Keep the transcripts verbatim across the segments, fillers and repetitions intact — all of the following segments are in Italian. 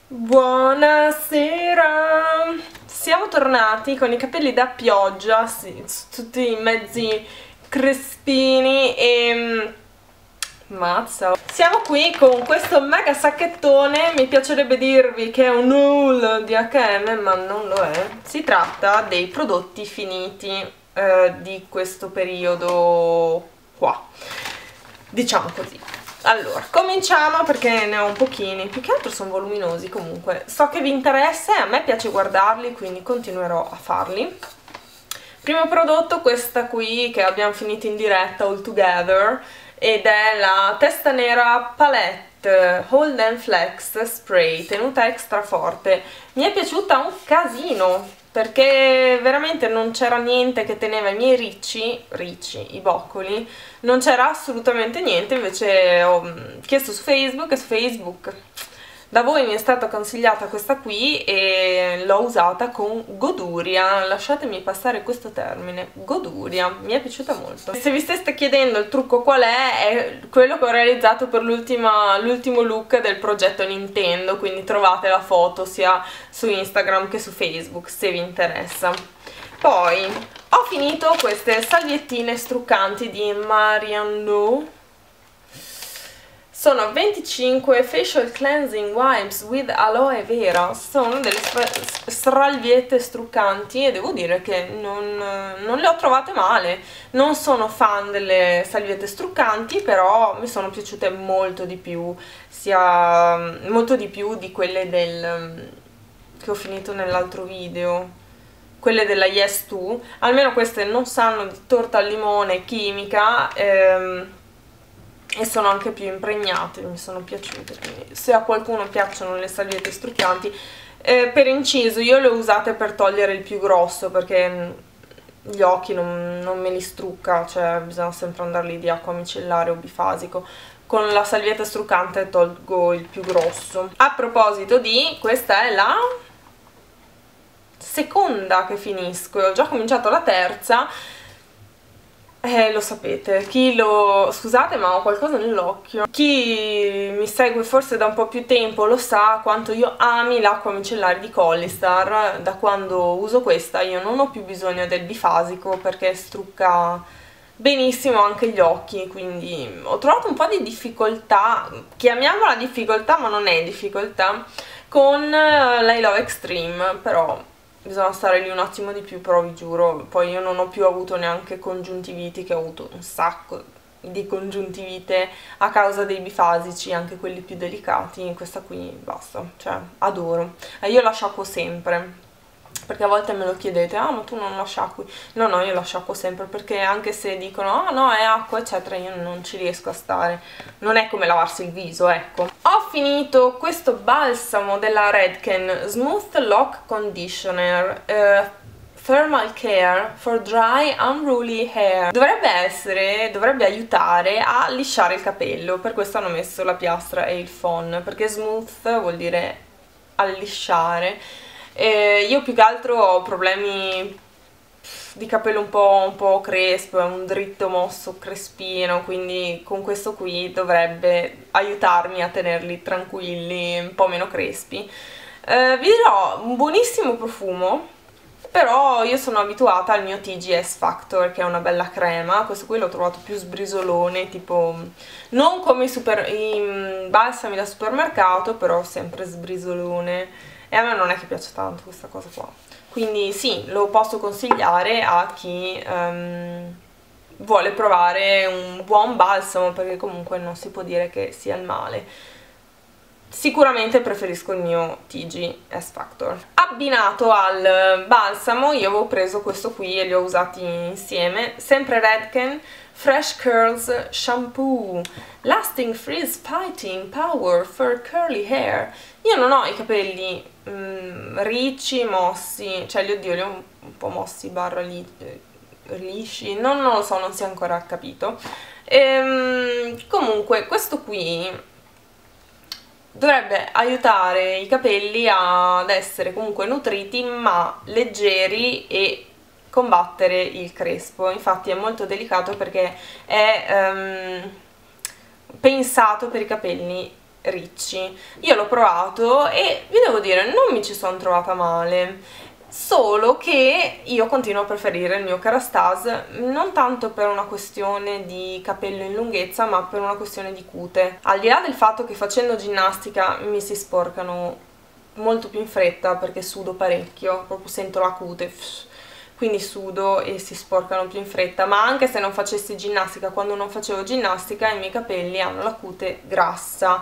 Buonasera! Siamo tornati con i capelli da pioggia, sì, tutti mezzi crespini e... mazza! Siamo qui con questo mega sacchettone, mi piacerebbe dirvi che è un haul di acca e emme, ma non lo è. Si tratta dei prodotti finiti eh, di questo periodo qua, diciamo così. Allora, cominciamo perché ne ho un pochini, più che altro sono voluminosi comunque. So che vi interessa e a me piace guardarli, quindi continuerò a farli. Primo prodotto, questa qui che abbiamo finito in diretta, All Together, ed è la Testa Nera Palette Hold and Flex Spray, tenuta extra forte. Mi è piaciuta un casino, perché veramente non c'era niente che teneva i miei ricci, ricci, i boccoli, non c'era assolutamente niente. Invece ho chiesto su Facebook e su Facebook da voi mi è stata consigliata questa qui e l'ho usata con goduria, lasciatemi passare questo termine, goduria, mi è piaciuta molto. Se vi steste chiedendo il trucco qual è, è quello che ho realizzato per l'ultimo look del progetto Nintendo, quindi trovate la foto sia su Instagram che su Facebook se vi interessa. Poi ho finito queste salviettine struccanti di Mariano. Sono venticinque Facial Cleansing Wipes with Aloe Vera, sono delle salviette struccanti e devo dire che non, non le ho trovate male. Non sono fan delle salviette struccanti, però mi sono piaciute molto di più, sia molto di più di quelle del, che ho finito nell'altro video, quelle della Yes due. Almeno queste non sanno di torta al limone chimica, ehm, e sono anche più impregnate, mi sono piaciute, quindi se a qualcuno piacciono le salviette struccanti, eh, per inciso io le ho usate per togliere il più grosso, perché gli occhi non, non me li strucca, cioè bisogna sempre andarli di acqua micellare o bifasico. Con la salvietta struccante tolgo il più grosso. A proposito di, questa è la seconda che finisco, ho già cominciato la terza. Eh, lo sapete, chi lo... scusate ma ho qualcosa nell'occhio. Chi mi segue forse da un po' più tempo lo sa quanto io ami l'acqua micellare di Collistar. Da quando uso questa io non ho più bisogno del bifasico perché strucca benissimo anche gli occhi, quindi ho trovato un po' di difficoltà, chiamiamola difficoltà ma non è difficoltà, con l'I Love Extreme, però bisogna stare lì un attimo di più, però vi giuro, poi io non ho più avuto neanche congiuntiviti, che ho avuto un sacco di congiuntivite a causa dei bifasici, anche quelli più delicati. Questa qui basta, cioè adoro. E io la sciacquo sempre, perché a volte me lo chiedete, ah ma tu non la sciacqui? No no, io la sciacquo sempre, perché anche se dicono ah no è acqua eccetera, io non ci riesco a stare, non è come lavarsi il viso, ecco. Ho finito questo balsamo della Redken Smooth Lock Conditioner eh, Thermal Care for Dry Unruly Hair. Dovrebbe essere, dovrebbe aiutare a lisciare il capello, per questo hanno messo la piastra e il phon, perché smooth vuol dire allisciare. Eh, io più che altro ho problemi di capello un po', un po' crespo, è un dritto mosso crespino, quindi con questo qui dovrebbe aiutarmi a tenerli tranquilli, un po' meno crespi. Eh, vi dirò, un buonissimo profumo, però io sono abituata al mio T G S Factor, che è una bella crema. Questo qui l'ho trovato più sbrisolone, tipo non come i, super, i balsami da supermercato, però sempre sbrisolone. E a me non è che piace tanto questa cosa qua, quindi sì, lo posso consigliare a chi um, vuole provare un buon balsamo, perché comunque non si può dire che sia il male. Sicuramente preferisco il mio T G S Factor. Abbinato al balsamo io avevo preso questo qui e li ho usati insieme, sempre Redken Fresh Curls Shampoo Lasting Freeze Fighting Power for Curly Hair. Io non ho i capelli mm, ricci, mossi, cioè li oddio li ho un po' mossi barra li, lisci, non, non lo so, non si è ancora capito. Ehm, comunque questo qui dovrebbe aiutare i capelli ad essere comunque nutriti ma leggeri e combattere il crespo. Infatti è molto delicato perché è um, pensato per i capelli ricci. Io l'ho provato e vi devo dire, non mi ci sono trovata male, solo che io continuo a preferire il mio Kerastase, non tanto per una questione di capello in lunghezza, ma per una questione di cute. Al di là del fatto che facendo ginnastica mi si sporcano molto più in fretta, perché sudo parecchio, proprio sento la cute, quindi sudo e si sporcano più in fretta, ma anche se non facessi ginnastica, quando non facevo ginnastica i miei capelli hanno la cute grassa,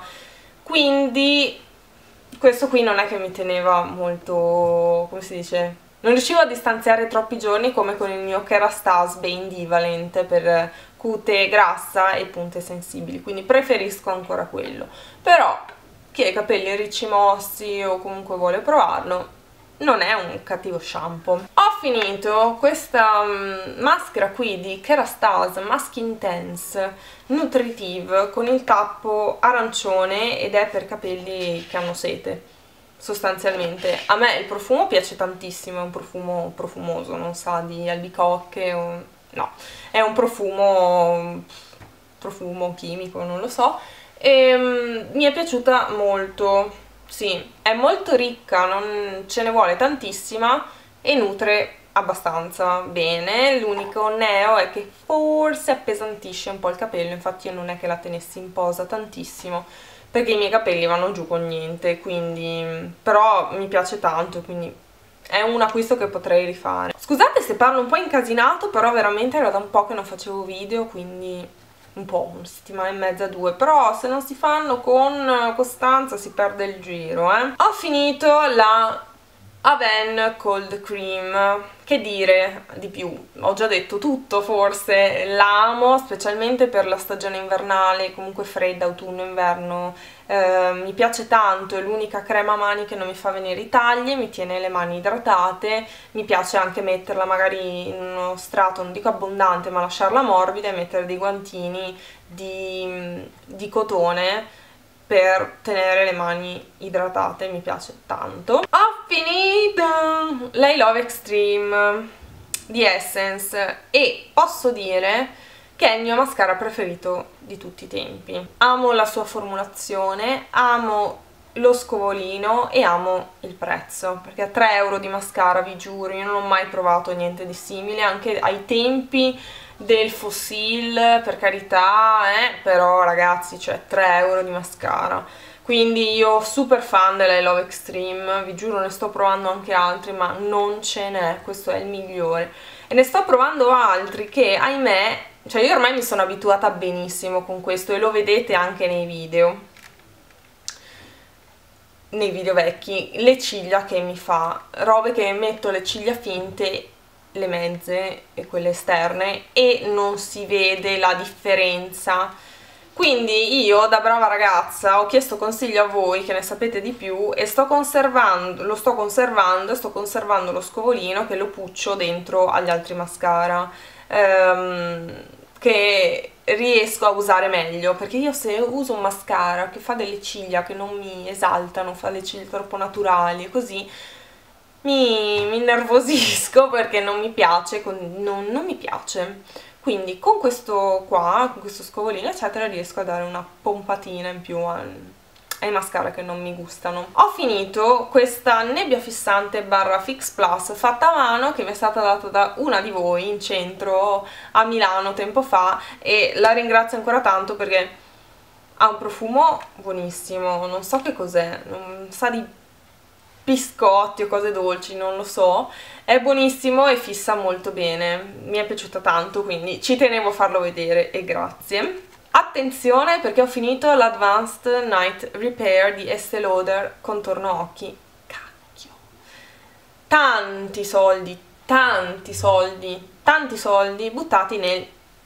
quindi questo qui non è che mi teneva molto, come si dice, non riuscivo a distanziare troppi giorni come con il mio Kerastase Bane Divalent per cute grassa e punte sensibili, quindi preferisco ancora quello. Però chi ha i capelli ricci mossi o comunque vuole provarlo, non è un cattivo shampoo. Ho finito questa um, maschera qui di Kerastase Mask Intense Nutritive con il tappo arancione ed è per capelli che hanno sete, sostanzialmente. A me il profumo piace tantissimo, è un profumo profumoso, non sa di albicocche o... no, è un profumo profumo chimico, non lo so, e um, mi è piaciuta molto. Sì, è molto ricca, non ce ne vuole tantissima e nutre abbastanza bene. L'unico neo è che forse appesantisce un po' il capello, infatti io non è che la tenessi in posa tantissimo perché i miei capelli vanno giù con niente, quindi però mi piace tanto, quindi è un acquisto che potrei rifare. Scusate se parlo un po' incasinato, però veramente era da un po' che non facevo video, quindi un po', una settimana e mezza, due, però se non si fanno con costanza si perde il giro, eh. Ho finito la Avène Cold Cream, che dire di più, ho già detto tutto forse, la amo specialmente per la stagione invernale, comunque fredda, autunno-inverno, eh, mi piace tanto, è l'unica crema mani che non mi fa venire i tagli, mi tiene le mani idratate, mi piace anche metterla magari in uno strato, non dico abbondante, ma lasciarla morbida e mettere dei guantini di, di cotone per tenere le mani idratate, mi piace tanto. Ho finito la I Love Extreme di Essence e posso dire che è il mio mascara preferito di tutti i tempi. Amo la sua formulazione, amo lo scovolino e amo il prezzo, perché a tre euro di mascara, vi giuro, io non ho mai provato niente di simile, anche ai tempi del Fossil, per carità, eh, però ragazzi, cioè tre euro di mascara. Quindi io super fan della I Love Extreme, vi giuro ne sto provando anche altri, ma non ce n'è, questo è il migliore. E ne sto provando altri che, ahimè, cioè io ormai mi sono abituata benissimo con questo e lo vedete anche nei video, nei video vecchi, le ciglia che mi fa, robe che metto le ciglia finte, le mezze e quelle esterne, e non si vede la differenza. Quindi io da brava ragazza ho chiesto consiglio a voi che ne sapete di più e sto conservando, lo sto conservando, sto conservando lo scovolino che lo puccio dentro agli altri mascara, ehm, che riesco a usare meglio, perché io se uso un mascara che fa delle ciglia che non mi esaltano, fa le ciglia troppo naturali e così, mi, mi innervosisco perché non mi piace, non, non mi piace. Quindi con questo qua, con questo scovolino eccetera, riesco a dare una pompatina in più al, ai mascara che non mi gustano. Ho finito questa nebbia fissante barra Fix Plus fatta a mano che mi è stata data da una di voi in centro a Milano tempo fa e la ringrazio ancora tanto perché ha un profumo buonissimo, non so che cos'è, non sa di biscotti o cose dolci, non lo so, è buonissimo e fissa molto bene, mi è piaciuta tanto, quindi ci tenevo a farlo vedere e grazie. Attenzione perché ho finito l'Advanced Night Repair di Estée Lauder contorno occhi, cacchio, tanti soldi, tanti soldi, tanti soldi buttati nel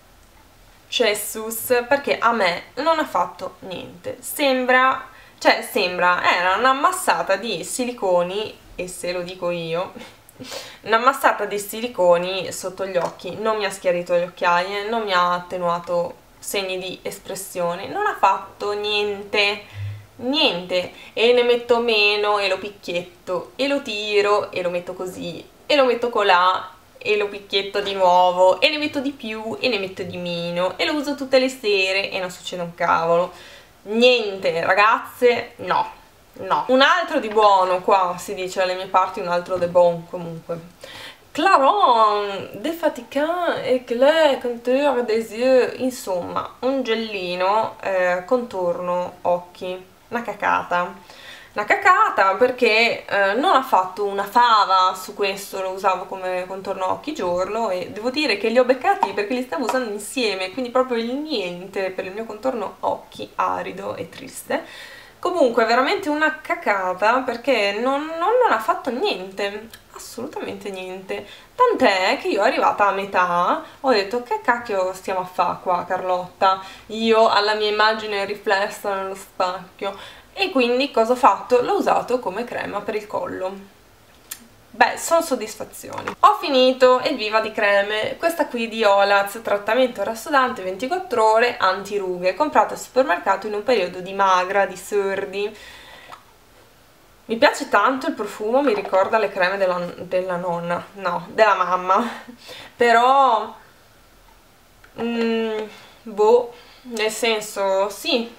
cessus perché a me non ha fatto niente, sembra... Cioè, sembra, era una massata di siliconi, e se lo dico io, una massata di siliconi sotto gli occhi, non mi ha schiarito le occhiaie, non mi ha attenuato segni di espressione, non ha fatto niente, niente, e ne metto meno, e lo picchietto, e lo tiro, e lo metto così, e lo metto colà, e lo picchietto di nuovo, e ne metto di più, e ne metto di meno, e lo uso tutte le sere, e non succede un cavolo. niente ragazze, no, no. Un altro di buono, qua si dice alle mie parti un altro de bon comunque. Claron, défaticant, éclair, contour des yeux, insomma, un gellino, eh, contorno, occhi, una cacata. Una cacata perché eh, non ha fatto una fava su questo, lo usavo come contorno occhi giorno e devo dire che li ho beccati perché li stavo usando insieme, quindi proprio il niente per il mio contorno occhi arido e triste. Comunque veramente una cacata perché non, non, non ha fatto niente, assolutamente niente, tant'è che io arrivata a metà ho detto che cacchio stiamo a fare qua Carlotta, io alla mia immagine riflessa nello specchio, e quindi cosa ho fatto? L'ho usato come crema per il collo. Beh, sono soddisfazioni. Ho finito, evviva di creme, questa qui di Olaz, trattamento rassodante ventiquattro ore antirughe, comprata al supermercato in un periodo di magra, di sordi. Mi piace tanto il profumo, mi ricorda le creme della, della nonna, no, della mamma, però, mm, boh, nel senso, sì,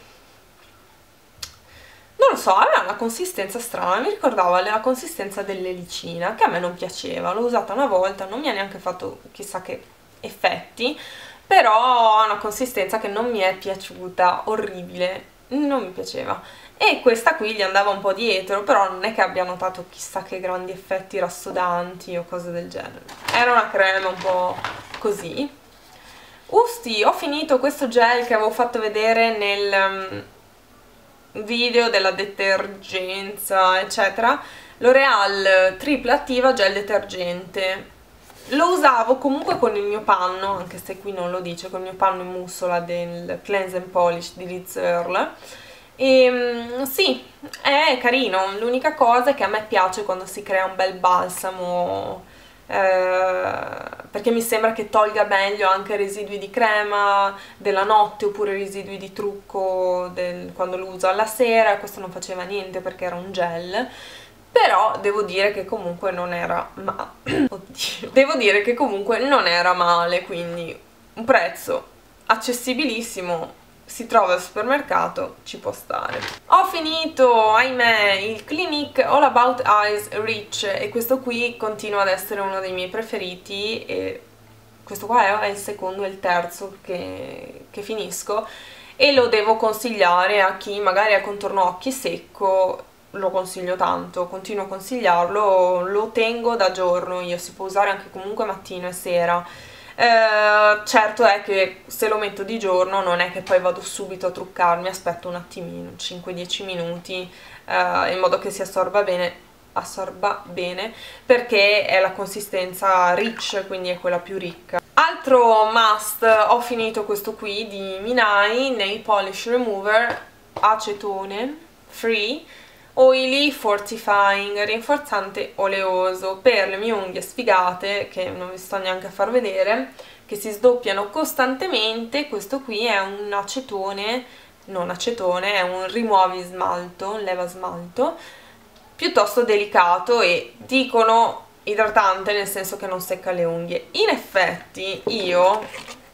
non lo so, aveva una consistenza strana, mi ricordava la consistenza dell'elicina, che a me non piaceva, l'ho usata una volta, non mi ha neanche fatto chissà che effetti, però ha una consistenza che non mi è piaciuta, orribile, non mi piaceva. E questa qui gli andava un po' dietro, però non è che abbia notato chissà che grandi effetti rassodanti o cose del genere. Era una crema un po' così. Usti, ho finito questo gel che avevo fatto vedere nel video della detergenza eccetera, L'Oreal Triple Attiva Gel Detergente. Lo usavo comunque con il mio panno, anche se qui non lo dice, con il mio panno in mussola del Cleanse and Polish di Liz Earle. E sì, è carino, l'unica cosa è che a me piace quando si crea un bel balsamo, eh, perché mi sembra che tolga meglio anche residui di crema della notte oppure residui di trucco del, quando lo uso alla sera. Questo non faceva niente perché era un gel, però devo dire che comunque non era ma oddio devo dire che comunque non era male, quindi un prezzo accessibilissimo, si trova al supermercato, ci può stare. Ho finito, ahimè, il Clinique All About Eyes Rich e questo qui continua ad essere uno dei miei preferiti e questo qua è il secondo e il terzo che, che finisco e lo devo consigliare a chi magari ha contorno occhi secco, lo consiglio tanto, continuo a consigliarlo, lo tengo da giorno io, si può usare anche comunque mattino e sera. Eh, certo è che se lo metto di giorno non è che poi vado subito a truccarmi, aspetto un attimino, cinque dieci minuti, eh, in modo che si assorba bene, assorba bene, perché è la consistenza rich, quindi è quella più ricca. Altro must, ho finito questo qui di Minai, Nail Polish Remover, acetone, free, Oily Fortifying, rinforzante oleoso per le mie unghie sfigate, che non vi sto neanche a far vedere, che si sdoppiano costantemente. Questo qui è un acetone, non acetone, è un rimuovi smalto, un leva smalto, piuttosto delicato e dicono idratante nel senso che non secca le unghie. In effetti io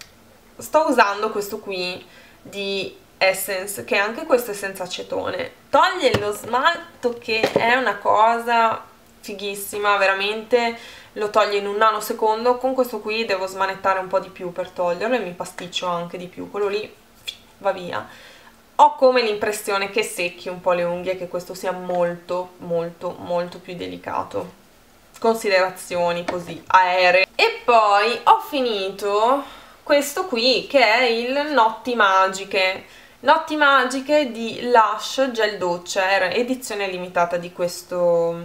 sto usando questo qui di Essence, che anche questo è senza acetone, toglie lo smalto che è una cosa fighissima, veramente lo toglie in un nanosecondo. Con questo qui devo smanettare un po' di più per toglierlo e mi pasticcio anche di più, quello lì va via. Ho come l'impressione che secchi un po' le unghie, che questo sia molto molto molto più delicato. Considerazioni così aeree. E poi ho finito questo qui che è il Notti Magiche. Notti Magiche di Lush Gel Doccia, era edizione limitata di questo,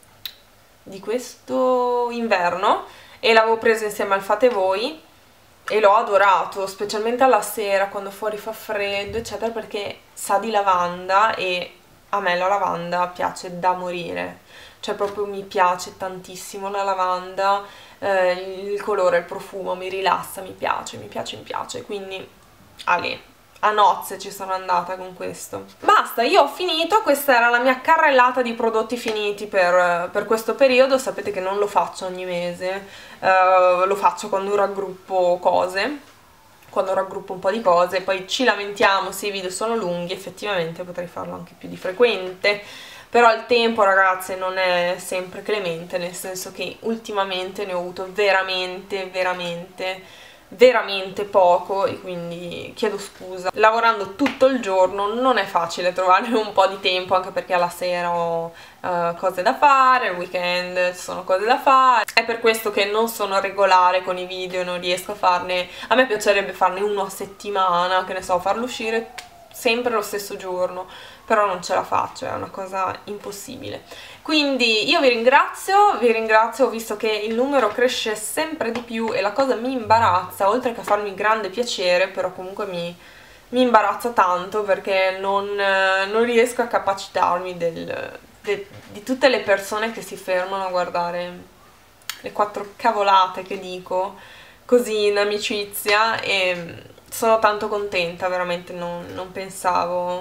di questo inverno e l'avevo preso insieme al Fate Voi e l'ho adorato, specialmente alla sera quando fuori fa freddo eccetera, perché sa di lavanda e a me la lavanda piace da morire, cioè proprio mi piace tantissimo la lavanda, eh, il colore, il profumo mi rilassa, mi piace, mi piace, mi piace, quindi ale. A nozze ci sono andata con questo. Basta, io ho finito, questa era la mia carrellata di prodotti finiti per, per questo periodo. Sapete che non lo faccio ogni mese, uh, lo faccio quando raggruppo cose, quando raggruppo un po' di cose, poi ci lamentiamo se i video sono lunghi, effettivamente potrei farlo anche più di frequente, però il tempo, ragazze, non è sempre clemente, nel senso che ultimamente ne ho avuto veramente, veramente veramente poco e quindi chiedo scusa. Lavorando tutto il giorno non è facile trovare un po' di tempo, anche perché alla sera ho uh, cose da fare, il weekend ci sono cose da fare, è per questo che non sono regolare con i video, non riesco a farne, a me piacerebbe farne uno a settimana, che ne so, farlo uscire sempre lo stesso giorno, però non ce la faccio, è una cosa impossibile. Quindi io vi ringrazio, vi ringrazio, ho visto che il numero cresce sempre di più e la cosa mi imbarazza, oltre che a farmi grande piacere, però comunque mi, mi imbarazza tanto perché non, non riesco a capacitarmi del, de, di tutte le persone che si fermano a guardare le quattro cavolate che dico così in amicizia, e sono tanto contenta, veramente non, non pensavo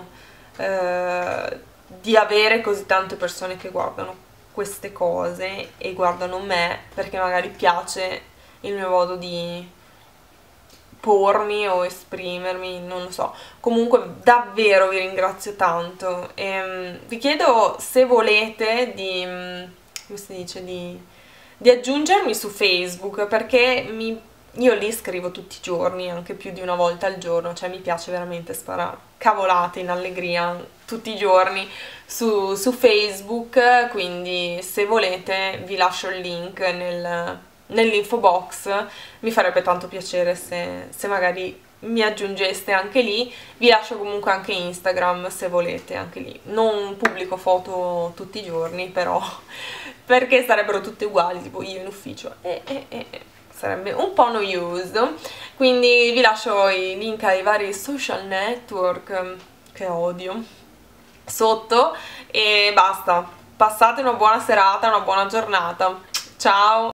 eh, di avere così tante persone che guardano queste cose e guardano me perché magari piace il mio modo di pormi o esprimermi, non lo so. Comunque davvero vi ringrazio tanto e um, vi chiedo se volete di, um, come si dice, di, di aggiungermi su Facebook, perché mi io lì scrivo tutti i giorni, anche più di una volta al giorno, cioè mi piace veramente sparare cavolate in allegria tutti i giorni su, su Facebook, quindi se volete vi lascio il link nel, nell'info box, mi farebbe tanto piacere se, se magari mi aggiungeste anche lì. Vi lascio comunque anche Instagram se volete, anche lì non pubblico foto tutti i giorni, però perché sarebbero tutte uguali, tipo io in ufficio e... e, e sarebbe un po' noioso, quindi vi lascio i link ai vari social network che odio sotto e basta. Passate una buona serata, una buona giornata, ciao!